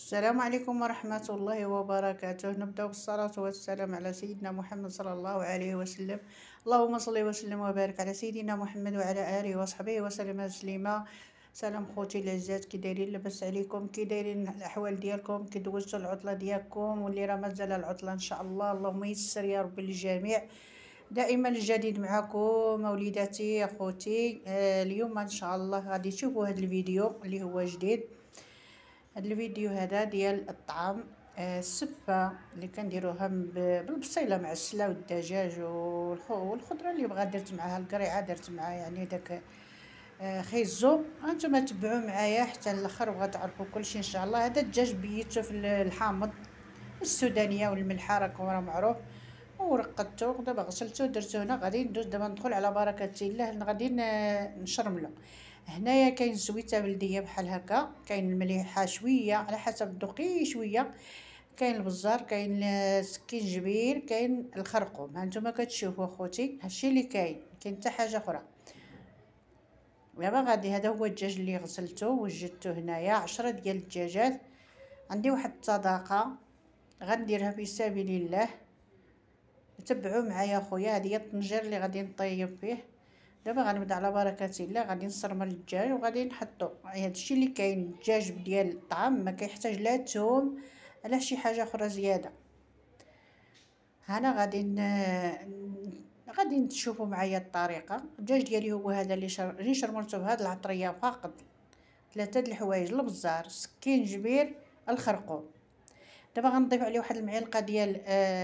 السلام عليكم ورحمة الله وبركاته. نبدأ بالصلاة والسلام على سيدنا محمد صلى الله عليه وسلم. اللهم صل وسلم وبارك على سيدنا محمد وعلى آله وصحبه وسلم تسليما. سلام خوتي العزات، كي دايرين؟ لاباس عليكم؟ كي دايرين الأحوال ديالكم؟ كي دوزتوا العطلة ديالكم واللي راه مازال العطلة إن شاء الله؟ اللهم يسر يا رب للجميع. دائما الجديد معكم وليداتي اخوتي. اليوم ان شاء الله غادي تشوفوا هذا الفيديو اللي هو جديد. هذا الفيديو هذا ديال الطعام، السفه اللي كنديروها بالبصيله مع السلا والدجاج والخضره اللي بغا. درت معاها القريعه، درت معاها يعني داك خيزو. هانتوما تبعوا معايا حتى الاخر وغتعرفوا كلشي ان شاء الله. هذا الدجاج بيتو في الحامض السودانيه والملحه، راكم راه معروف. ورقدته دابا، غسلته درتو هنا. غادي ندوز دابا ندخل على بركه الله. غادي نشرملو. هنايا كاين الزويته بلديه بحال هكا، كاين المليحه شويه على حسب الذوقي شويه، كاين البزار، كاين السكينجبير، كاين الخرقوم. هانتوما كتشوفوا اخوتي هادشي اللي كاين حتى حاجه اخرى. دابا غادي، هذا هو الدجاج اللي غسلته وجدته هنايا. 10 ديال الدجاجات. عندي واحد الصداقه غنديرها في سبيل الله. تبعوا معايا خويا. هذه هي الطنجير اللي غادي نطيب فيه. دابا غنبدا على بركه الله. غادي نصرمل الدجاج وغادي نحطو هادشي اللي كاين. الدجاج ديال الطعام ما كيحتاج لا ثوم لا شي حاجه اخرى زياده. هنا غادي تشوفوا معايا الطريقه. الدجاج ديالي هو هذا اللي شرملته بهاد العطريه فقط. 3 د الحوايج: البزار، السكينجبير، الخرقوم. دابا غنضيف عليه واحد المعلقه ديال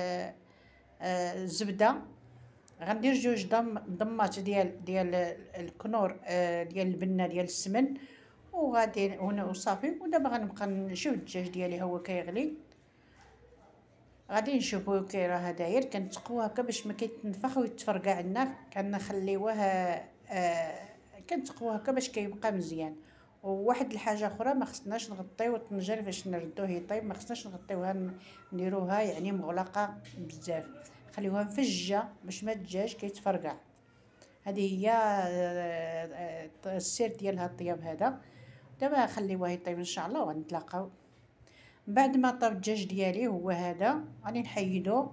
الزبده. غندير 2 ضمات ديال الكنور، ديال البنه ديال السمن، وغادي هنا وصافي. ودابا غنبقى نشوف الدجاج ديالي هو كيغلي. غادي نشوفوه كي راه داير. كنتقوه هكا باش ما كيتنفخ ويتفرقع لنا. كنخليوه كنتقوه هكا باش كيبقى مزيان. وواحد الحاجه اخرى، ما خصناش نغطيو الطنجره فاش نردوه يطيب. ما خصناش نغطيوها، نديروها يعني مغلقه بزاف. خليوها مفجه باش ما الدجاج كيتفرقع. هذه هي السر ديال هاد الطياب هذا. دابا خليوه يطيب ان شاء الله ونتلاقاو. بعد ما طاب الدجاج ديالي هو هذا، غادي نحيدو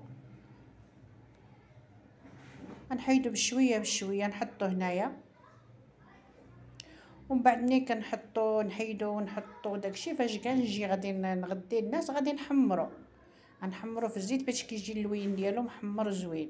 بشويه بشويه. نحطو هنايا، ومن بعد ملي كنحطو نحيدو ونحطو داكشي. فاش كنجي غادي نغدي الناس، غادي نحمرو في الزيت باش كيجي اللوين ديالو محمر زوين.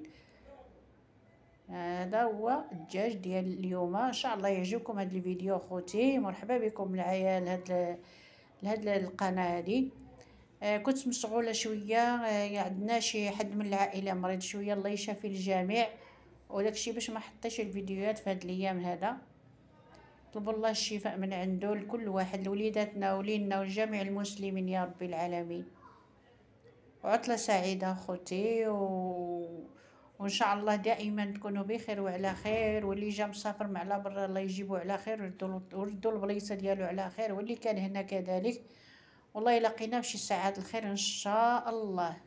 هذا هو الدجاج ديال اليوم. ان شاء الله يعجبكم هذا الفيديو اخوتي. مرحبا بكم معايا لهاد القناه هذه. كنت مشغوله شويه. عندنا شي حد من العائله مريض شويه، الله يشافي الجميع. وداكشي باش ما حطيش الفيديوهات في هاد الايام هذا. طلبوا الله الشفاء من عنده لكل واحد، لوليداتنا ولينا ولجميع المسلمين يا رب العالمين. وعطله سعيده اخوتي، وان شاء الله دائما تكونوا بخير وعلى خير. واللي جا مسافر مع على برا الله يجيبو على خير، وردوا البليصه ديالو على خير. واللي كان هنا كذلك، والله يلاقينا بشي ساعات الخير ان شاء الله.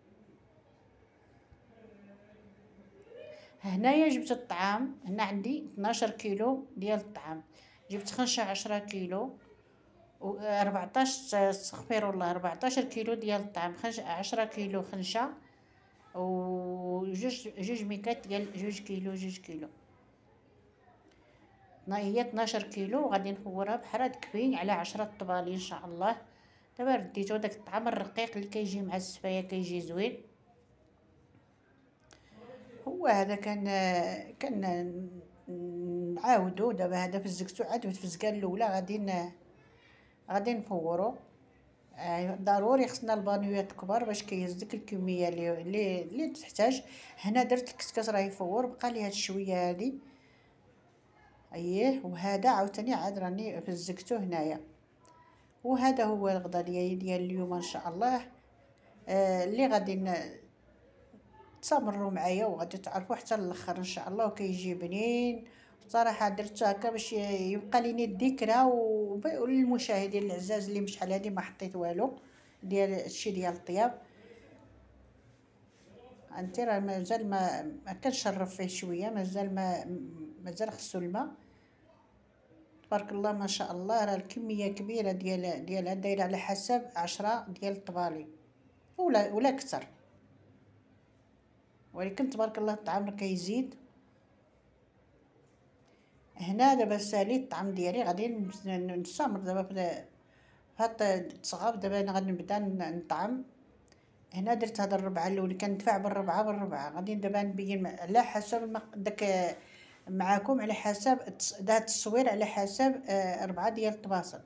هنايا جبت الطعام. هنا عندي 12 كيلو ديال الطعام. جبت خنشه 10 كيلو و 14، استغفر الله، 14 كيلو ديال الطعام. 10 كيلو خنشه جوج ميكات ديال 2 كيلو. هي 12 كيلو. غادي نفورها بحال كبين على 10 طبالي ان شاء الله. دابا رديتو داك الطعام الرقيق اللي كيجي مع السفايه، كيجي زوين. هو هذا كان نعاودو. دابا هذا فزقتو عاد في الفزقه الاولى. غادي نفورو. ضروري خصنا البانيوات كبار باش كيهز الكميه اللي تحتاج. هنا درت الكسكس راه يفور، بقى لي هاد الشويه هادي. اييه. وهذا عاوتاني عاد راني فزقتو هنايا. وهذا هو الغدا ديال اليوم ان شاء الله. اللي غادي تسمروا معايا وغادي تعرفوا حتى الاخر ان شاء الله. وكيجي بنين صراحه. درت هكا باش يبقى لي الذكرى، وللمشاهدين العزاز اللي مشحال هادي ما حطيت والو ديال الشيء ديال الطياب. انت راه مازال ما كنشرب فيه شويه. مازال خصو الماء. تبارك الله ما شاء الله. راه الكميه كبيره ديالها دايره على حسب 10 ديال الطبالي ولا اكثر، ولكن تبارك الله الطعام راه كيزيد. هنا دابا ساليت الطعام ديالي، غادي نستمر دابا في هاد التصغاب. دابا غادي نبدا نطعم. هنا درت هاد الربعه الاولى، كندفع بالربعه غادي دابا نبين على حسب داك معاكم، على حسب هاد التصوير على حسب 4 ديال الطباصل.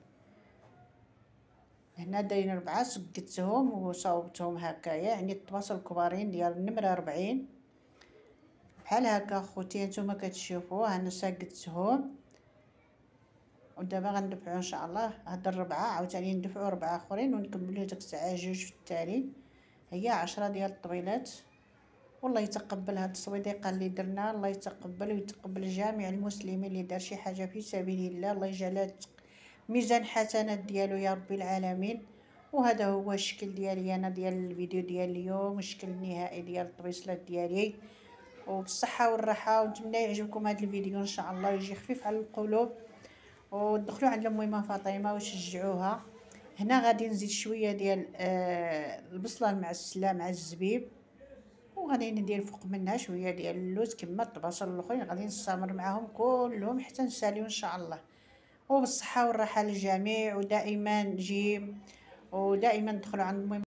هنا دايرين 4 سقتهم وصاوبتهم هكايا، يعني الطباصل الكبارين ديال النمره 40 بحال هكا. خوتي نتوما كتشوفوا انا ساقتهم، ودابا غندفعوا ان شاء الله هاد الربعه، عاوتاني ندفعوا 4 اخرين ونكملوا داك الساعه جوج في التالي. هي 10 ديال الطويلات. والله يتقبل هاد التصويديقه اللي درنا، الله يتقبل ويتقبل جميع المسلمين اللي دار شي حاجه في سبيل الله، الله يجعلها ميزان حسنات ديالو يا رب العالمين. وهذا هو الشكل ديالي انا ديال الفيديو ديال اليوم، الشكل النهائي ديال الطبيصلات ديالي. وبالصحه والراحه، ونتمنى يعجبكم هذا الفيديو ان شاء الله، يجي خفيف على القلوب. ودخلوا عند الميمه فاطمه وشجعوها. هنا غادي نزيد شويه ديال البصله المعسله مع الزبيب، وغادي ندير فوق منها شويه ديال اللوز كما الطباصل الاخرين. غادي نستمر معاهم كلهم حتى نساليو ان شاء الله. وبالصحه والراحه للجميع، ودائما جيم، ودائما دخلوا عند الميمه